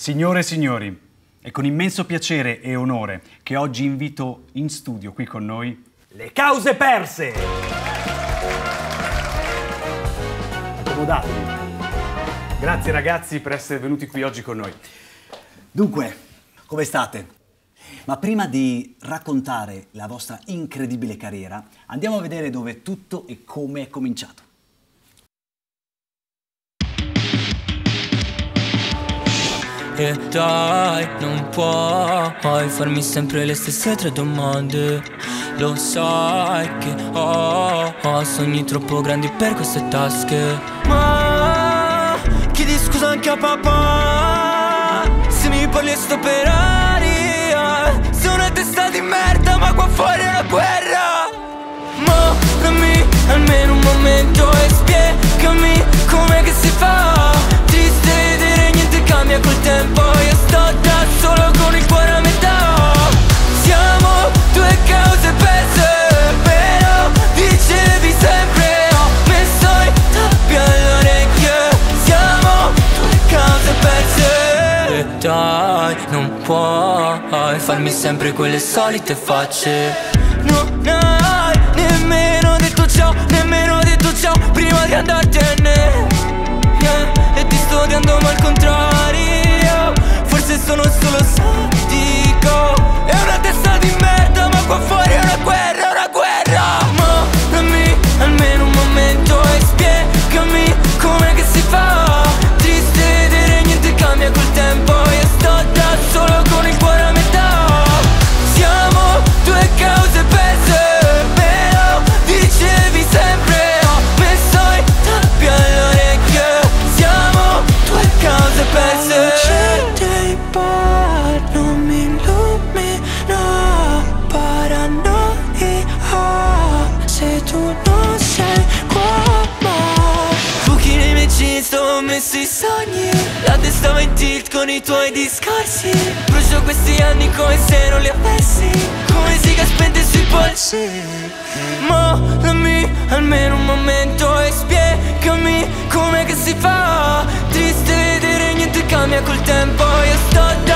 Signore e signori, è con immenso piacere e onore che oggi invito in studio qui con noi Le Cause Perse! Accomodatevi. Grazie ragazzi per essere venuti qui oggi con noi. Dunque, come state? Ma prima di raccontare la vostra incredibile carriera, andiamo a vedere dove tutto e come è cominciato. E dai, non puoi farmi sempre le stesse tre domande. Lo sai che ho sogni troppo grandi per queste tasche. Ma chiedi scusa anche a papà se mi parli e sto per aria. Sono una testa di merda ma qua fuori è una guerra. Mollami almeno un momento e spiegami com'è che si fa. Triste vedere niente cambia col tempo. Io sto da solo con il cuore a metà. Siamo due cause perse, però dicevi sempre ho messo i tappi alle orecchie. Siamo due cause perse. E dai, non puoi farmi sempre quelle solite facce. Non hai nemmeno detto ciao, nemmeno detto ciao prima di andartene. E ti sto odiando ma al contrario, forse sono solo sadico. È una testa di merda ma qua fuori è una guerra, una guerra. Mollami almeno un momento e spiegami com'è che si fa. Triste vedere niente cambia col tempo. Io sto da solo con il cuore a metà. Siamo due cause perse, però dicevi sempre ho messo i tappi alle orecchie. Siamo due cause perse. Luce dei bar non mi illumina, paranoia se tu non sei qua. Ma buchi nei miei jeans dove ho messo i sogni. La testa va in tilt con i tuoi discorsi. Brucio questi anni come se non li avessi, come si che spente sui polsi. Mollami almeno un momento e spiegami com'è che si fa. Triste vedere niente cambia col tempo. Io sto da